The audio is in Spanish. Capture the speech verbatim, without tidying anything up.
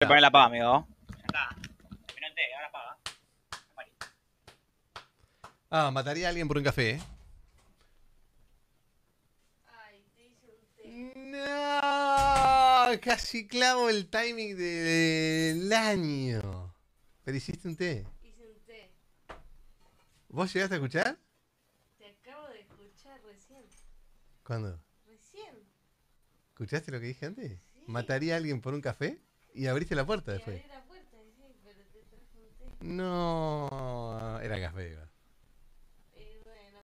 Te pones la paga, amigo. Ya está. Terminó el té, ahora paga. Ah, mataría a alguien por un café, ¿eh? Ay, te hice un té. No, casi clavo el timing del año. Pero hiciste un té. Hice un té. ¿Vos llegaste a escuchar? Te acabo de escuchar recién. ¿Cuándo? Recién. ¿Escuchaste lo que dije antes? Sí. Mataría a alguien por un café y abriste la puerta Y después. abrí la puerta, sí, pero te traje un té. No, era café. Igual.